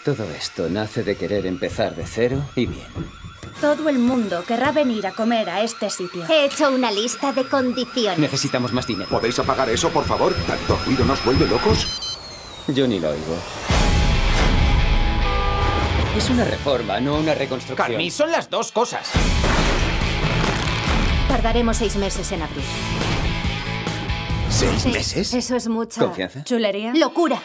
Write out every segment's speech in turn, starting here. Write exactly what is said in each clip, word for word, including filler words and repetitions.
Todo esto nace de querer empezar de cero y bien. Todo el mundo querrá venir a comer a este sitio. He hecho una lista de condiciones. Necesitamos más dinero. ¿Podéis apagar eso, por favor? ¿Tanto ruido nos vuelve locos? Yo ni lo oigo. Es una reforma, no una reconstrucción. Carmi, son las dos cosas. Tardaremos seis meses en abrir. ¿Seis Sí, meses? Eso es mucha... ¿Confianza? ¿Chulería? ¡Locura!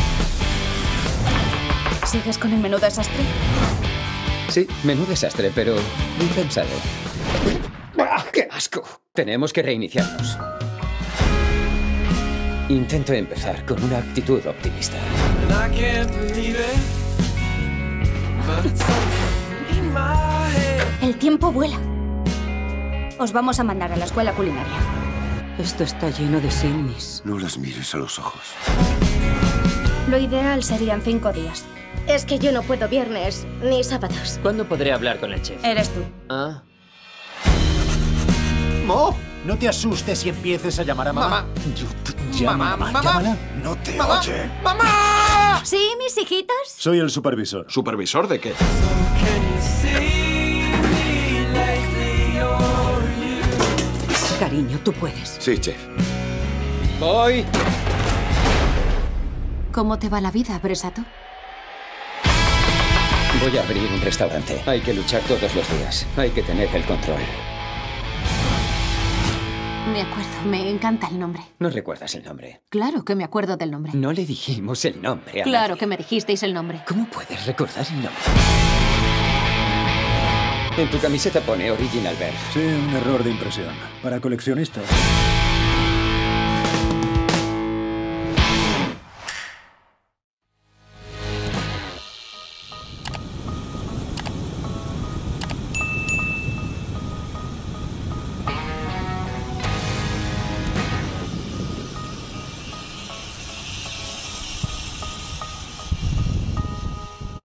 ¿Sigues con el menú desastre? Sí, menú desastre, pero bien pensado. ¡Ah, ¡Qué asco! Tenemos que reiniciarnos. Intento empezar con una actitud optimista. El tiempo vuela. Os vamos a mandar a la escuela culinaria. Esto está lleno de simis. No las mires a los ojos. Lo ideal serían cinco días. Es que yo no puedo viernes ni sábados. ¿Cuándo podré hablar con el chef? Eres tú. Ah. ¡Mo! No te asustes y empieces a llamar a mamá. Mamá. Llama, Mamá, mamá. llámala. No te ¡Mamá! oye. ¡Mamá! ¿Sí, mis hijitos? Soy el supervisor. ¿Supervisor de qué? Cariño, tú puedes. Sí, chef. ¡Voy! ¿Cómo te va la vida, Bresato? Voy a abrir un restaurante. Hay que luchar todos los días. Hay que tener el control. Me acuerdo, me encanta el nombre. No recuerdas el nombre. Claro que me acuerdo del nombre. No le dijimos el nombre a Claro nadie. que me dijisteis el nombre. ¿Cómo puedes recordar el nombre? En tu camiseta pone Original Beef. Sí, un error de impresión. Para coleccionistas.